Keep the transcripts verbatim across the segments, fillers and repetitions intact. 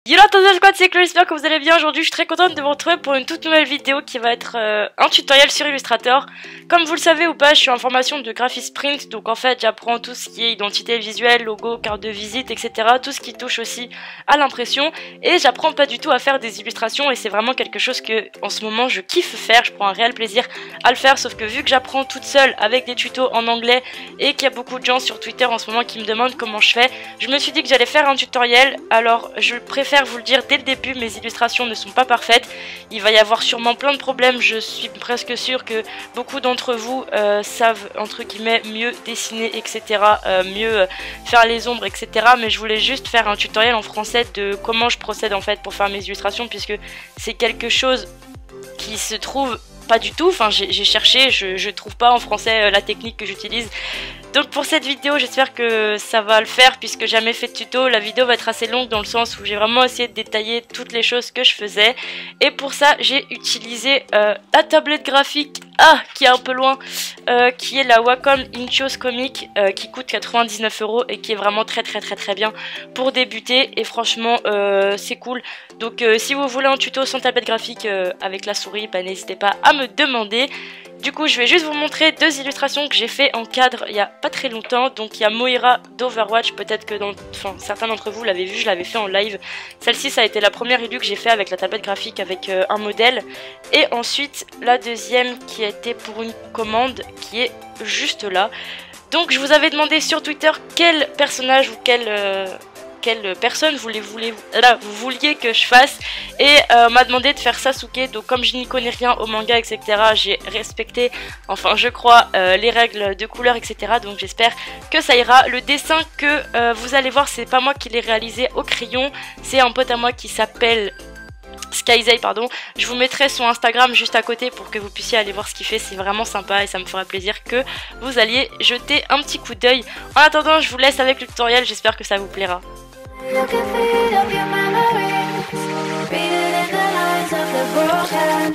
Yo la Tonton Squad, c'est Chloé, j'espère que vous allez bien. Aujourd'hui je suis très contente de vous retrouver pour une toute nouvelle vidéo qui va être euh, un tutoriel sur Illustrator. Comme vous le savez ou pas, je suis en formation de graphiste print, donc en fait j'apprends tout ce qui est identité visuelle, logo, carte de visite, et cetera. Tout ce qui touche aussi à l'impression, et j'apprends pas du tout à faire des illustrations, et c'est vraiment quelque chose que en ce moment je kiffe faire, je prends un réel plaisir à le faire, sauf que vu que j'apprends toute seule avec des tutos en anglais et qu'il y a beaucoup de gens sur Twitter en ce moment qui me demandent comment je fais, je me suis dit que j'allais faire un tutoriel. Alors je préfère vous le dire dès le début, mes illustrations ne sont pas parfaites, il va y avoir sûrement plein de problèmes, je suis presque sûre que beaucoup d'entre vous euh, savent entre guillemets mieux dessiner, etc, euh, mieux faire les ombres, etc, mais je voulais juste faire un tutoriel en français de comment je procède en fait pour faire mes illustrations, puisque c'est quelque chose qui se trouve pas du tout, enfin j'ai cherché, je, je trouve pas en français euh, la technique que j'utilise. Donc pour cette vidéo j'espère que ça va le faire, puisque j'ai jamais fait de tuto. La vidéo va être assez longue dans le sens où j'ai vraiment essayé de détailler toutes les choses que je faisais, et pour ça j'ai utilisé euh, la tablette graphique ah, qui est un peu loin, euh, qui est la Wacom Inchos Comic, euh, qui coûte quatre-vingt-dix-neuf euros et qui est vraiment très très très très bien pour débuter, et franchement euh, c'est cool. Donc euh, si vous voulez un tuto sans tablette graphique euh, avec la souris, bah, n'hésitez pas à me demander. Du coup je vais juste vous montrer deux illustrations que j'ai fait en cadre il y a pas très longtemps. Donc il y a Moira d'Overwatch, peut-être que dans... enfin, certains d'entre vous l'avaient vu, je l'avais fait en live. Celle-ci ça a été la première illu que j'ai fait avec la tablette graphique avec euh, un modèle. Et ensuite la deuxième qui a été pour une commande qui est juste là. Donc je vous avais demandé sur Twitter quel personnage ou quel... Euh... quelle personne voulez, voulez, là, vous vouliez que je fasse, et euh, m'a demandé de faire Sasuke. Donc comme je n'y connais rien au manga, etc, j'ai respecté, enfin je crois, euh, les règles de couleur, etc, donc j'espère que ça ira. Le dessin que euh, vous allez voir, c'est pas moi qui l'ai réalisé au crayon, c'est un pote à moi qui s'appelle Skyzay, pardon. Je vous mettrai son Instagram juste à côté pour que vous puissiez aller voir ce qu'il fait, c'est vraiment sympa et ça me fera plaisir que vous alliez jeter un petit coup d'œil. En attendant, je vous laisse avec le tutoriel, j'espère que ça vous plaira. You can feed up your memories, read it in the lines of the broken.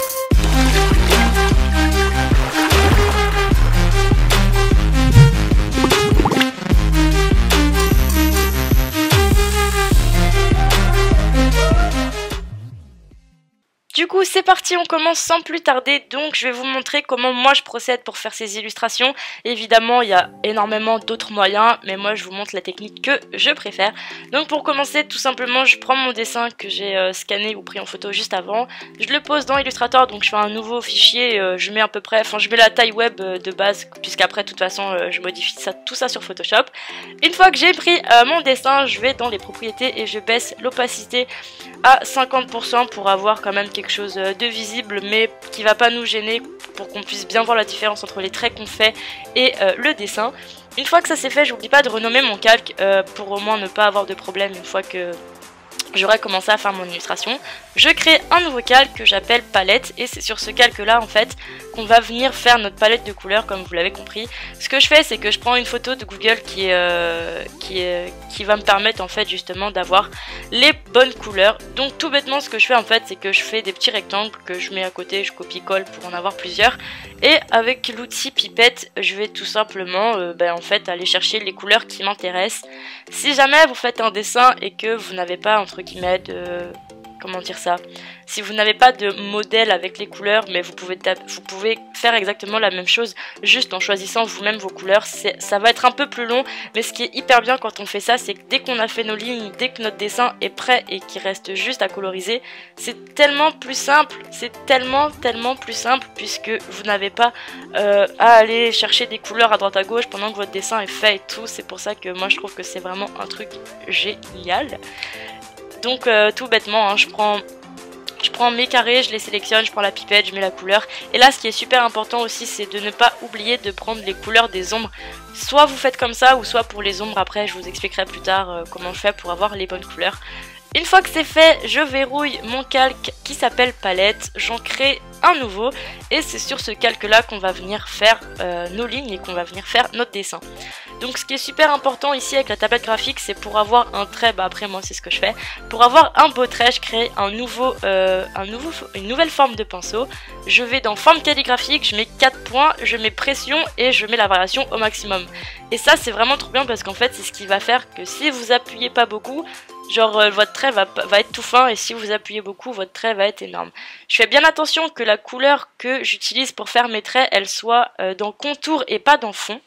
Du coup c'est parti, on commence sans plus tarder. Donc je vais vous montrer comment moi je procède pour faire ces illustrations. Évidemment il y a énormément d'autres moyens, mais moi je vous montre la technique que je préfère. Donc pour commencer, tout simplement je prends mon dessin que j'ai euh, scanné ou pris en photo juste avant, je le pose dans Illustrator. Donc je fais un nouveau fichier, euh, je mets à peu près, enfin je mets la taille web euh, de base, puisqu'après de toute façon euh, je modifie ça, tout ça sur Photoshop. Une fois que j'ai pris euh, mon dessin, je vais dans les propriétés et je baisse l'opacité à cinquante pour cent pour avoir quand même quelque chose de visible mais qui va pas nous gêner, pour qu'on puisse bien voir la différence entre les traits qu'on fait et euh, le dessin. Une fois que ça c'est fait, j'oublie pas de renommer mon calque euh, pour au moins ne pas avoir de problème une fois que j'aurai commencé à faire mon illustration. Je crée un nouveau calque que j'appelle palette, et c'est sur ce calque là en fait qu'on va venir faire notre palette de couleurs, comme vous l'avez compris. Ce que je fais, c'est que je prends une photo de Google qui, est, euh, qui, est, qui va me permettre en fait justement d'avoir les bonnes couleurs. Donc tout bêtement ce que je fais en fait, c'est que je fais des petits rectangles que je mets à côté, je copie-colle pour en avoir plusieurs, et avec l'outil pipette je vais tout simplement euh, ben, en fait aller chercher les couleurs qui m'intéressent. Si jamais vous faites un dessin et que vous n'avez pas entre guillemets de... comment dire ça, si vous n'avez pas de modèle avec les couleurs, mais vous pouvez, vous pouvez faire exactement la même chose juste en choisissant vous-même vos couleurs. Ça va être un peu plus long, mais ce qui est hyper bien quand on fait ça, c'est que dès qu'on a fait nos lignes, dès que notre dessin est prêt et qu'il reste juste à coloriser, c'est tellement plus simple, c'est tellement tellement plus simple, puisque vous n'avez pas euh, à aller chercher des couleurs à droite à gauche pendant que votre dessin est fait et tout. C'est pour ça que moi je trouve que c'est vraiment un truc génial. Donc euh, tout bêtement, hein, je prends je prends mes carrés, je les sélectionne, je prends la pipette, je mets la couleur. Et là ce qui est super important aussi, c'est de ne pas oublier de prendre les couleurs des ombres. Soit vous faites comme ça, ou soit pour les ombres après je vous expliquerai plus tard euh, comment je fais pour avoir les bonnes couleurs. Une fois que c'est fait, je verrouille mon calque qui s'appelle palette, j'en crée un nouveau, et c'est sur ce calque là qu'on va venir faire euh, nos lignes et qu'on va venir faire notre dessin. Donc ce qui est super important ici avec la tablette graphique, c'est pour avoir un trait, bah après moi c'est ce que je fais, pour avoir un beau trait, je crée un nouveau, euh, un nouveau, une nouvelle forme de pinceau. Je vais dans forme calligraphique, je mets quatre points, je mets pression et je mets la variation au maximum. Et ça c'est vraiment trop bien, parce qu'en fait c'est ce qui va faire que si vous appuyez pas beaucoup, genre euh, votre trait va, va être tout fin et si vous appuyez beaucoup, votre trait va être énorme. Je fais bien attention que la couleur que j'utilise pour faire mes traits, elle soit euh, dans contour et pas dans fond.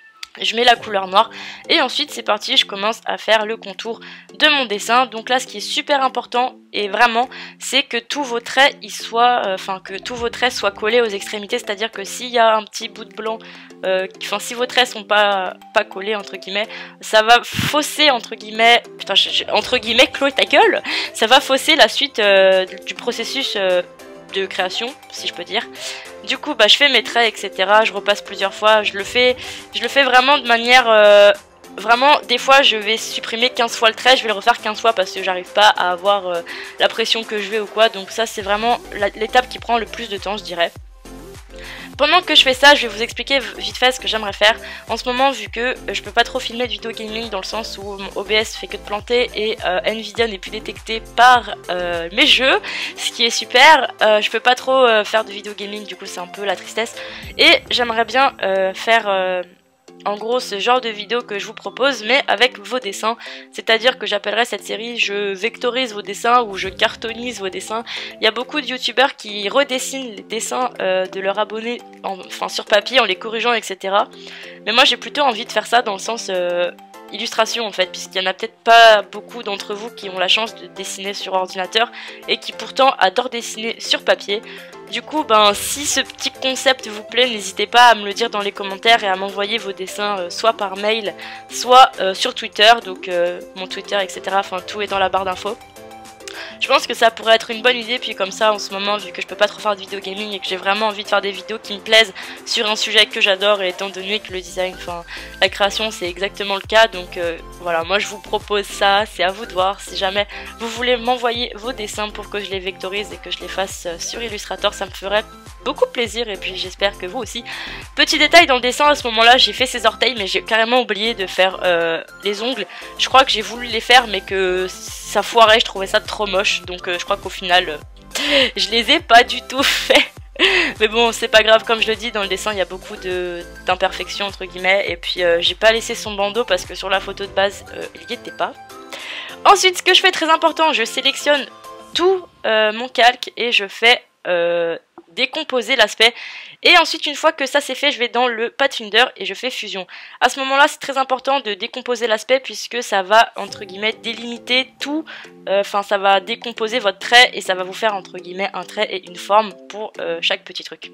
Je mets la couleur noire et ensuite c'est parti, je commence à faire le contour de mon dessin. Donc là ce qui est super important et vraiment c'est que tous vos traits ils soient, enfin euh, que tous vos traits soient collés aux extrémités, c'est à dire que s'il y a un petit bout de blanc, euh, enfin si vos traits sont pas, pas collés entre guillemets, ça va fausser entre guillemets, putain je, je, entre guillemets Chloé ta gueule, ça va fausser la suite euh, du processus euh, de création si je peux dire. Du coup bah je fais mes traits etc, je repasse plusieurs fois, je le fais, je le fais vraiment de manière euh, vraiment des fois je vais supprimer quinze fois le trait, je vais le refaire quinze fois parce que j'arrive pas à avoir euh, la pression que je veux ou quoi, donc ça c'est vraiment l'étape qui prend le plus de temps je dirais. Pendant que je fais ça, je vais vous expliquer vite fait ce que j'aimerais faire. En ce moment, vu que je peux pas trop filmer de vidéo gaming dans le sens où mon O B S fait que de planter et euh, Nvidia n'est plus détecté par euh, mes jeux, ce qui est super, euh, je peux pas trop euh, faire de vidéo gaming, du coup c'est un peu la tristesse. Et j'aimerais bien euh, faire... Euh, en gros ce genre de vidéo que je vous propose mais avec vos dessins, c'est à dire que j'appellerai cette série je vectorise vos dessins ou je cartonise vos dessins. Il y a beaucoup de youtubeurs qui redessinent les dessins euh, de leurs abonnés en, enfin, sur papier en les corrigeant etc, mais moi j'ai plutôt envie de faire ça dans le sens euh, illustration en fait, puisqu'il y en a peut-être pas beaucoup d'entre vous qui ont la chance de dessiner sur ordinateur et qui pourtant adorent dessiner sur papier. Du coup, ben, si ce petit concept vous plaît, n'hésitez pas à me le dire dans les commentaires et à m'envoyer vos dessins euh, soit par mail, soit euh, sur Twitter, donc euh, mon Twitter, et cetera. Enfin, tout est dans la barre d'infos. Je pense que ça pourrait être une bonne idée, puis comme ça en ce moment vu que je peux pas trop faire de vidéo gaming et que j'ai vraiment envie de faire des vidéos qui me plaisent sur un sujet que j'adore et étant donné que le design, enfin la création c'est exactement le cas, donc euh, voilà, moi je vous propose ça, c'est à vous de voir. Si jamais vous voulez m'envoyer vos dessins pour que je les vectorise et que je les fasse sur Illustrator, ça me ferait beaucoup plaisir et puis j'espère que vous aussi. Petit détail dans le dessin, à ce moment là j'ai fait ses orteils mais j'ai carrément oublié de faire euh, les ongles. Je crois que j'ai voulu les faire mais que ça foirait, je trouvais ça trop moche, donc euh, je crois qu'au final euh, je les ai pas du tout fait. Mais bon c'est pas grave, comme je le dis dans le dessin il y a beaucoup d'imperfections entre guillemets et puis euh, j'ai pas laissé son bandeau parce que sur la photo de base euh, il y était pas. Ensuite ce que je fais très important, je sélectionne tout euh, mon calque et je fais euh, décomposer l'aspect et ensuite une fois que ça c'est fait je vais dans le Pathfinder et je fais fusion. À ce moment là c'est très important de décomposer l'aspect puisque ça va entre guillemets délimiter tout, enfin euh, ça va décomposer votre trait et ça va vous faire entre guillemets un trait et une forme pour euh, chaque petit truc.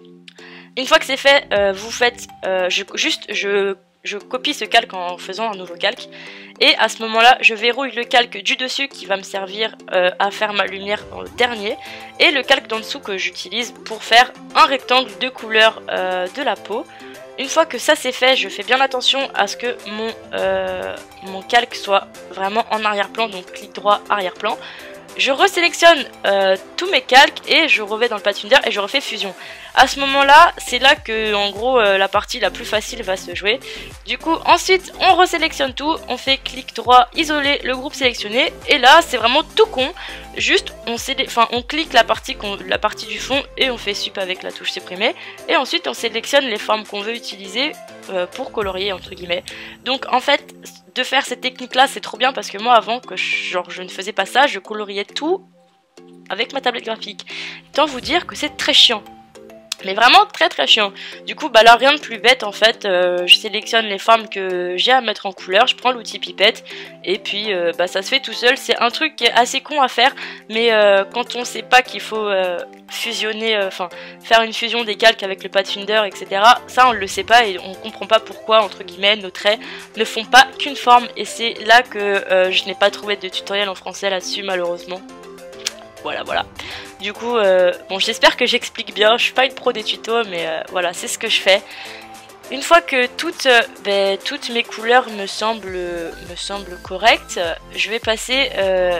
Une fois que c'est fait euh, vous faites euh, je, juste je Je copie ce calque en faisant un nouveau calque et à ce moment là je verrouille le calque du dessus qui va me servir euh, à faire ma lumière en dernier et le calque d'en dessous que j'utilise pour faire un rectangle de couleur euh, de la peau. Une fois que ça c'est fait, je fais bien attention à ce que mon, euh, mon calque soit vraiment en arrière-plan, donc clic droit arrière-plan. Je resélectionne euh, tous mes calques et je revais dans le Pathfinder et je refais fusion. À ce moment-là, c'est là que en gros euh, la partie la plus facile va se jouer. Du coup, ensuite, on resélectionne tout, on fait clic droit, isoler le groupe sélectionné et là, c'est vraiment tout con. Juste, on, enfin, on clique la partie, la partie du fond et on fait sup avec la touche supprimer. Et ensuite, on sélectionne les formes qu'on veut utiliser euh, pour colorier entre guillemets. Donc en fait, de faire cette technique là c'est trop bien parce que moi avant que je, genre, je ne faisais pas ça, je coloriais tout avec ma tablette graphique. Tant vous dire que c'est très chiant. Mais vraiment très très chiant. Du coup bah là rien de plus bête en fait, euh, je sélectionne les formes que j'ai à mettre en couleur, je prends l'outil pipette et puis euh, bah ça se fait tout seul. C'est un truc qui est assez con à faire mais euh, quand on sait pas qu'il faut euh, fusionner, enfin euh, faire une fusion des calques avec le Pathfinder etc, ça on le sait pas et on comprend pas pourquoi entre guillemets nos traits ne font pas qu'une forme et c'est là que euh, je n'ai pas trouvé de tutoriel en français là-dessus malheureusement. Voilà voilà. Du coup, euh, bon j'espère que j'explique bien, je suis pas une pro des tutos mais euh, voilà c'est ce que je fais. Une fois que toutes, euh, ben, toutes mes couleurs me semblent, me semblent correctes, je vais passer euh,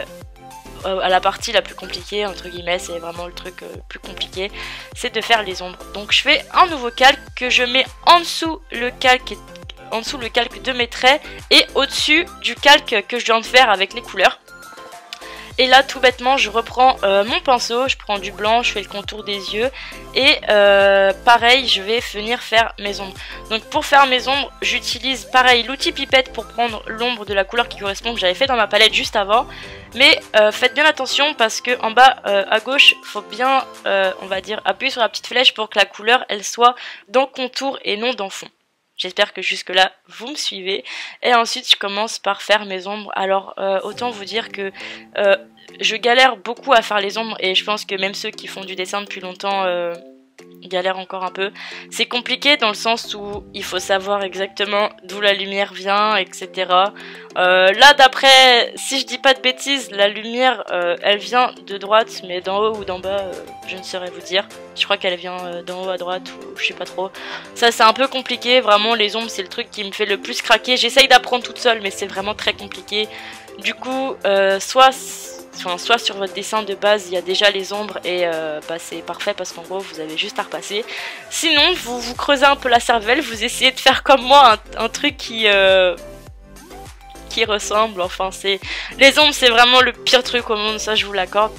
à la partie la plus compliquée entre guillemets, c'est vraiment le truc euh, plus compliqué, c'est de faire les ombres. Donc je fais un nouveau calque que je mets en dessous le calque, en dessous le calque de mes traits et au-dessus du calque que je viens de faire avec les couleurs. Et là tout bêtement je reprends euh, mon pinceau, je prends du blanc, je fais le contour des yeux et euh, pareil je vais venir faire mes ombres. Donc pour faire mes ombres j'utilise pareil l'outil pipette pour prendre l'ombre de la couleur qui correspond que j'avais fait dans ma palette juste avant. Mais euh, faites bien attention parce que en bas euh, à gauche faut bien euh, on va dire appuyer sur la petite flèche pour que la couleur elle soit dans le contour et non dans le fond. J'espère que jusque là vous me suivez. Et ensuite je commence par faire mes ombres. Alors euh, autant vous dire que euh, je galère beaucoup à faire les ombres. Et je pense que même ceux qui font du dessin depuis longtemps euh, galèrent encore un peu. C'est compliqué dans le sens où il faut savoir exactement d'où la lumière vient, et cetera. Euh, là d'après, si je dis pas de bêtises, la lumière euh, elle vient de droite, mais d'en haut ou d'en bas, euh, je ne saurais vous dire. Je crois qu'elle vient euh, d'en haut à droite ou je sais pas trop. Ça c'est un peu compliqué, vraiment les ombres c'est le truc qui me fait le plus craquer. J'essaye d'apprendre toute seule mais c'est vraiment très compliqué. Du coup, euh, soit... Enfin, soit sur votre dessin de base il y a déjà les ombres et euh, bah, c'est parfait parce qu'en gros vous avez juste à repasser. Sinon vous vous creusez un peu la cervelle, vous essayez de faire comme moi un, un truc qui euh, qui ressemble. Enfin c'est les ombres c'est vraiment le pire truc au monde, ça je vous l'accorde.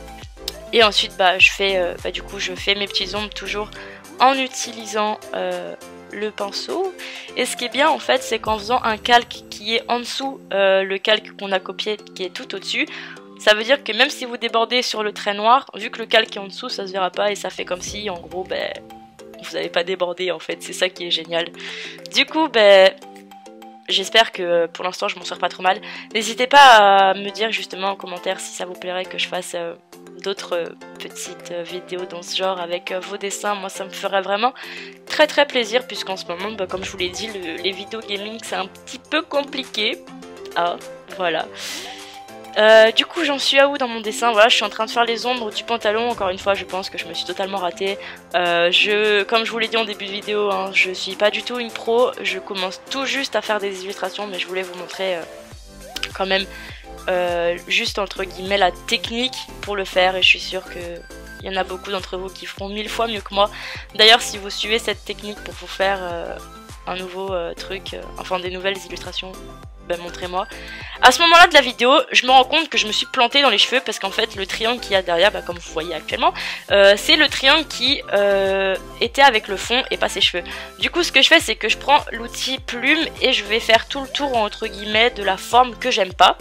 Et ensuite bah je fais euh, bah, du coup je fais mes petites ombres toujours en utilisant euh, le pinceau. Et ce qui est bien en fait c'est qu'en faisant un calque qui est en dessous euh, le calque qu'on a copié qui est tout au dessus, ça veut dire que même si vous débordez sur le trait noir, vu que le calque est en dessous, ça se verra pas et ça fait comme si, en gros, ben, vous n'avez pas débordé en fait. C'est ça qui est génial. Du coup, ben, j'espère que pour l'instant je m'en sors pas trop mal. N'hésitez pas à me dire justement en commentaire si ça vous plairait que je fasse euh, d'autres euh, petites euh, vidéos dans ce genre avec euh, vos dessins. Moi, ça me ferait vraiment très très plaisir puisqu'en ce moment, ben, comme je vous l'ai dit, le, les vidéos gaming c'est un petit peu compliqué. Ah, voilà. Euh, du coup j'en suis à où dans mon dessin? Voilà, je suis en train de faire les ombres du pantalon. Encore une fois je pense que je me suis totalement ratée. euh, je, Comme je vous l'ai dit en début de vidéo hein, je suis pas du tout une pro. Je commence tout juste à faire des illustrations. Mais je voulais vous montrer euh, quand même euh, juste entre guillemets la technique pour le faire. Et je suis sûre que il y en a beaucoup d'entre vous qui feront mille fois mieux que moi. D'ailleurs si vous suivez cette technique pour vous faire euh, un nouveau euh, truc, euh, enfin des nouvelles illustrations, ben montrez-moi. À ce moment là de la vidéo je me rends compte que je me suis plantée dans les cheveux parce qu'en fait le triangle qu'il y a derrière, ben, comme vous voyez actuellement, euh, c'est le triangle qui euh, était avec le fond et pas ses cheveux. Du coup ce que je fais c'est que je prends l'outil plume et je vais faire tout le tour entre guillemets de la forme que j'aime pas.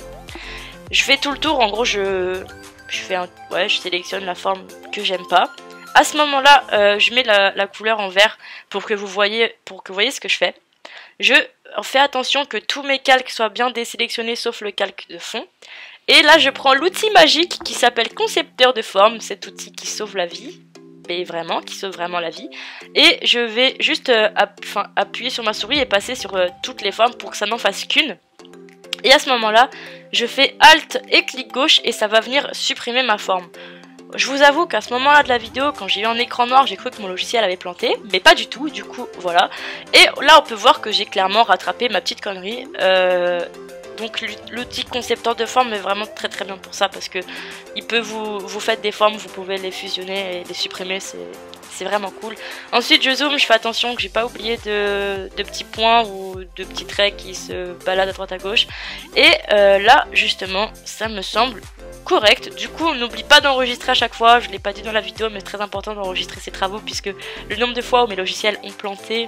Je fais tout le tour, en gros je, je fais un, ouais, je sélectionne la forme que j'aime pas. À ce moment là euh, je mets la, la couleur en vert pour que vous voyez, pour que vous voyez ce que je fais. Je fais attention que tous mes calques soient bien désélectionnés sauf le calque de fond. Et là je prends l'outil magique qui s'appelle concepteur de forme, cet outil qui sauve la vie. Mais vraiment, qui sauve vraiment la vie. Et je vais juste euh, app enfin, appuyer sur ma souris et passer sur euh, toutes les formes pour que ça n'en fasse qu'une. Et à ce moment là, je fais Alt et clic gauche et ça va venir supprimer ma forme. Je vous avoue qu'à ce moment-là de la vidéo, quand j'ai eu un écran noir, j'ai cru que mon logiciel avait planté, mais pas du tout, du coup, voilà. Et là, on peut voir que j'ai clairement rattrapé ma petite connerie. Euh, donc l'outil concepteur de forme est vraiment très très bien pour ça, parce que il peut vous, vous faites des formes, vous pouvez les fusionner et les supprimer, c'est vraiment cool. Ensuite, je zoome, je fais attention que j'ai pas oublié de, de petits points ou de petits traits qui se baladent à droite à gauche. Et euh, là, justement, ça me semble correct. Du coup on n'oublie pas d'enregistrer à chaque fois, je l'ai pas dit dans la vidéo mais c'est très important d'enregistrer ses travaux puisque le nombre de fois où mes logiciels ont planté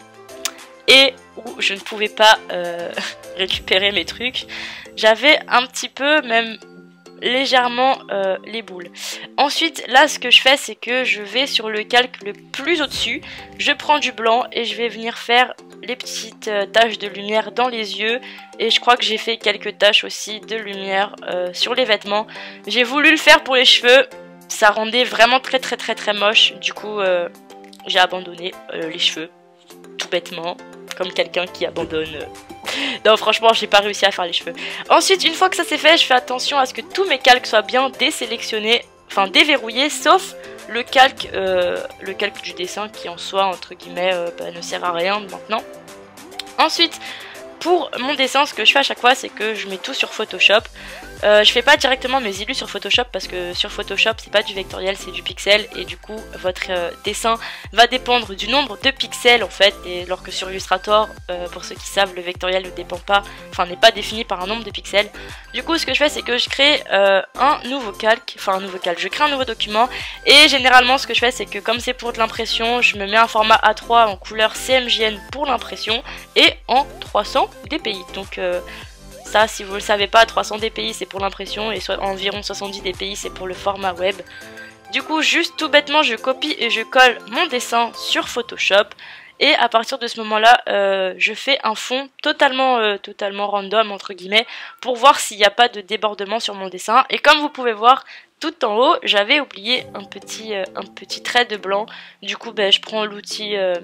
et où je ne pouvais pas euh, récupérer mes trucs, j'avais un petit peu même légèrement euh, les boules. Ensuite là ce que je fais c'est que je vais sur le calque le plus au dessus, je prends du blanc et je vais venir faire les petites euh, taches de lumière dans les yeux et je crois que j'ai fait quelques taches aussi de lumière euh, sur les vêtements. J'ai voulu le faire pour les cheveux, ça rendait vraiment très très très très moche, du coup euh, j'ai abandonné euh, les cheveux tout bêtement comme quelqu'un qui abandonne. euh, Non franchement j'ai pas réussi à faire les cheveux. Ensuite une fois que ça c'est fait je fais attention à ce que tous mes calques soient bien désélectionnés, enfin déverrouillés sauf le calque, euh, le calque du dessin qui en soi entre guillemets euh, bah, ne sert à rien maintenant. Ensuite pour mon dessin ce que je fais à chaque fois c'est que je mets tout sur Photoshop. Euh, je fais pas directement mes illus sur Photoshop parce que sur Photoshop c'est pas du vectoriel, c'est du pixel et du coup votre euh, dessin va dépendre du nombre de pixels en fait, et alors que sur Illustrator, euh, pour ceux qui savent, le vectoriel ne dépend pas, enfin n'est pas défini par un nombre de pixels. Du coup ce que je fais c'est que je crée euh, un nouveau calque, enfin un nouveau calque, je crée un nouveau document et généralement ce que je fais c'est que comme c'est pour de l'impression, je me mets un format A trois en couleur C M J N pour l'impression et en trois cents D P I. Donc euh, ça, si vous ne le savez pas, trois cents D P I c'est pour l'impression et so environ soixante-dix D P I c'est pour le format web. Du coup, juste tout bêtement, je copie et je colle mon dessin sur Photoshop. Et à partir de ce moment-là, euh, je fais un fond totalement, euh, totalement random, entre guillemets, pour voir s'il n'y a pas de débordement sur mon dessin. Et comme vous pouvez voir, tout en haut, j'avais oublié un petit, euh, un petit trait de blanc. Du coup, ben, je prends l'outil... Euh,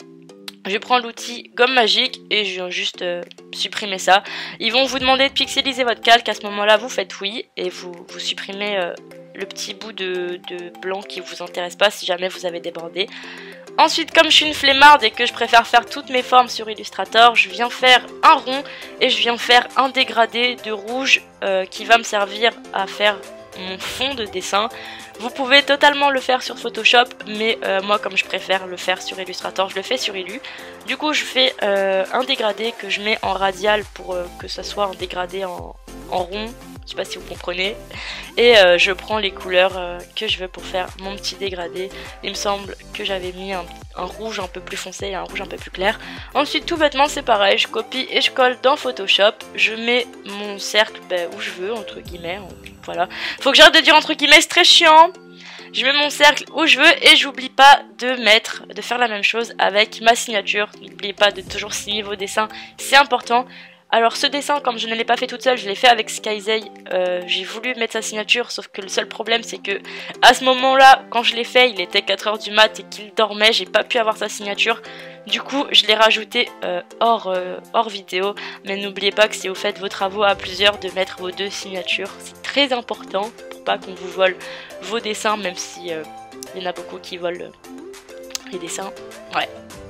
Je prends l'outil gomme magique et je viens juste euh, supprimer ça. Ils vont vous demander de pixeliser votre calque. À ce moment-là, vous faites oui et vous, vous supprimez euh, le petit bout de, de blanc qui vous intéresse pas si jamais vous avez débordé. Ensuite, comme je suis une flemmarde et que je préfère faire toutes mes formes sur Illustrator, je viens faire un rond et je viens faire un dégradé de rouge euh, qui va me servir à faire mon fond de dessin. Vous pouvez totalement le faire sur Photoshop, mais euh, moi comme je préfère le faire sur Illustrator, je le fais sur Illu. Du coup je fais euh, un dégradé que je mets en radial pour euh, que ça soit un dégradé en, en rond, je sais pas si vous comprenez. Et euh, je prends les couleurs euh, que je veux pour faire mon petit dégradé. Il me semble que j'avais mis un, un rouge un peu plus foncé et un rouge un peu plus clair. Ensuite tout bêtement c'est pareil, je copie et je colle dans Photoshop. Je mets mon cercle ben, où je veux, entre guillemets. Voilà. Faut que j'arrête de dire entre guillemets, c'est très chiant. Je mets mon cercle où je veux et j'oublie pas de mettre, de faire la même chose avec ma signature. N'oubliez pas de toujours signer vos dessins, c'est important. Alors ce dessin, comme je ne l'ai pas fait toute seule, je l'ai fait avec Skyzay. Euh, j'ai voulu mettre sa signature, sauf que le seul problème c'est que à ce moment-là, quand je l'ai fait, il était quatre heures du mat et qu'il dormait, j'ai pas pu avoir sa signature. Du coup, je l'ai rajouté euh, hors, euh, hors vidéo. Mais n'oubliez pas que si vous faites vos travaux à plusieurs, de mettre vos deux signatures. C'est très important pour pas qu'on vous vole vos dessins, même si euh, il y en a beaucoup qui volent euh, les dessins. Ouais.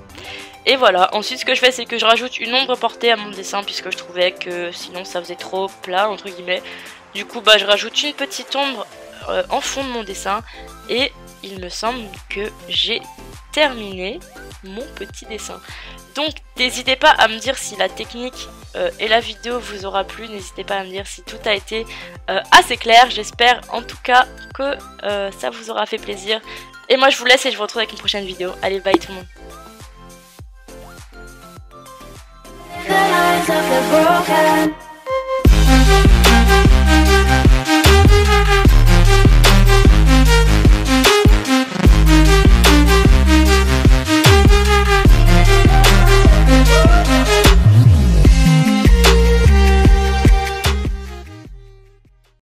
Et voilà, ensuite ce que je fais c'est que je rajoute une ombre portée à mon dessin puisque je trouvais que sinon ça faisait trop plat entre guillemets. Du coup bah je rajoute une petite ombre euh, en fond de mon dessin et il me semble que j'ai terminé mon petit dessin. Donc n'hésitez pas à me dire si la technique euh, et la vidéo vous aura plu, n'hésitez pas à me dire si tout a été euh, assez clair. J'espère en tout cas que euh, ça vous aura fait plaisir. Et moi je vous laisse et je vous retrouve avec une prochaine vidéo. Allez bye tout le monde. The eyes of the broken